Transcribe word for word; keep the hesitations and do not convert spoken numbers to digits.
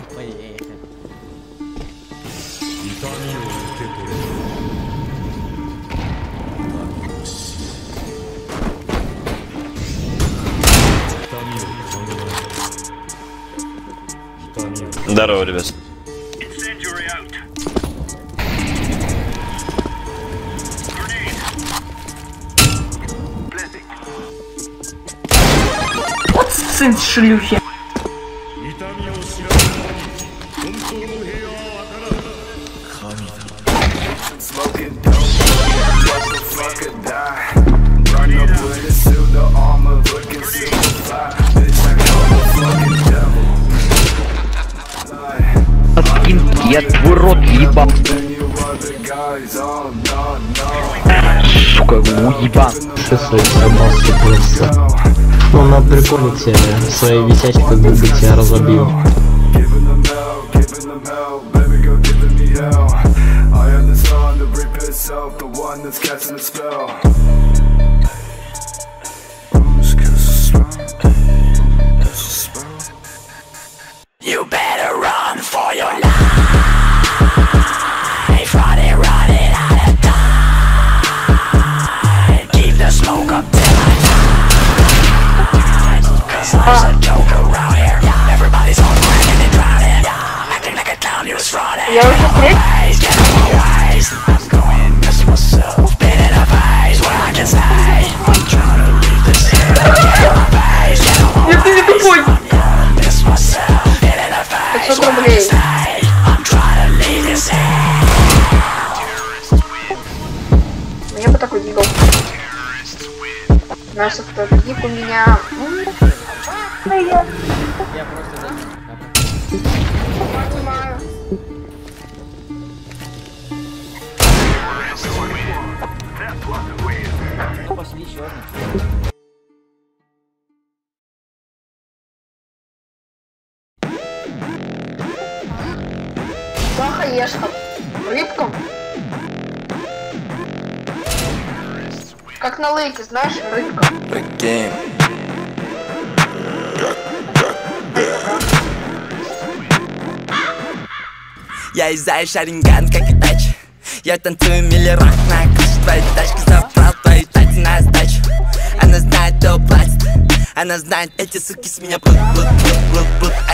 Здорово, ребят. Вот сын шлюхи. Я твой рот ебал. Сука, уебан. Что свои собаки просто. Ну, на приколе тебе своей висячкой губы тебя разобил. You better run for your life. Run it, run it out of time. Keep the smoke up till I die. Cause life's a joke around here. Everybody's on cracking and drowning. Acting like a clown, you're just running. Get away, get away. I'm going miss myself. Spit in a face where I can say I'm trying to leave this here. Get away, get away. I'm young, miss myself. Spit in a face where I can say I'm trying to leave this here. Я бы такой дигл. Знаешь, кто дик у меня. Я просто понимаю. Пошли еще одну. Хаешка. Рыбка. Как на лейке, знаешь, рыбка. Я из Шаринган, как и тач. Я танцую миллерок на крыше твоей тачки. Забрал твою тать на сдачу. Она знает, кто платит. Она знает, эти суки с меня плут, плут, плут, плут, плут.